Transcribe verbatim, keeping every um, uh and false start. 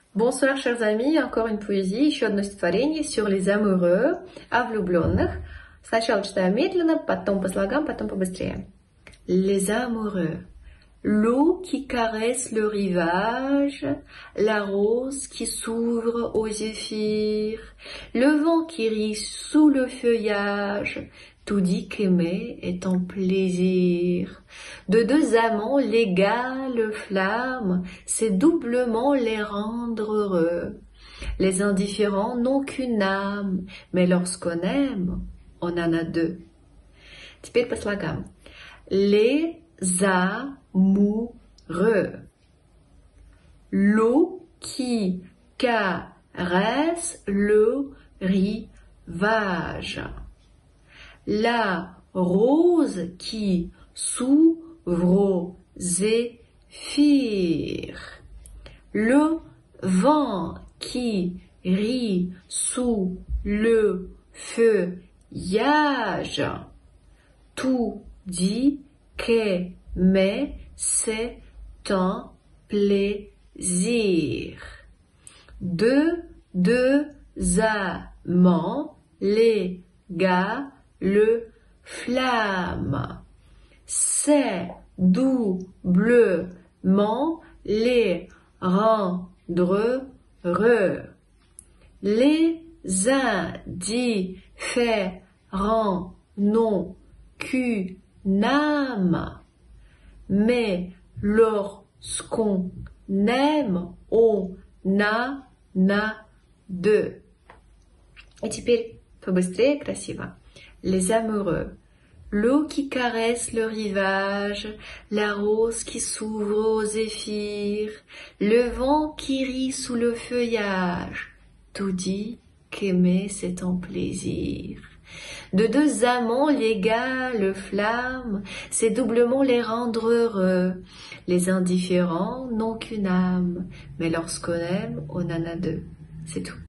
Bonsoir chers amis, encore une поэзия, еще одно стихотворение sur les amoureux, о влюбленных. Сначала читаю медленно, потом по слогам, потом побыстрее. Les amoureux. L'eau qui caresse le rivage, la rose qui s'ouvre aux zéphyrs, le vent qui rit sous le feuillage, tout dit qu'aimer est un plaisir. De deux amants l'égale flamme, c'est doublement les rendre heureux. Les indifférents n'ont qu'une âme, mais lorsqu'on aime, on en a deux. Теперь по слогам. Les amoureux. L'eau qui caresse le rivage. La rose qui s'ouvre aux zéphyrs. Le vent qui rit sous le feuillage. Tout dit qu'aimer c'est un plaisir. De deux amants, les gars, le flamme. C'est doublement les rendre heureux. Les indifférents n'ont qu'une âme, mais lorsqu'on aime, on en a deux. И теперь побыстрее, красиво. Les amoureux. L'eau qui caresse le rivage, la rose qui s'ouvre aux zéphyrs, le vent qui rit sous le feuillage, tout dit qu'aimer c'est un plaisir. De deux amants l'égale flamme, c'est doublement les rendre heureux. Les indifférents n'ont qu'une âme, mais lorsqu'on aime, on en a deux. C'est tout.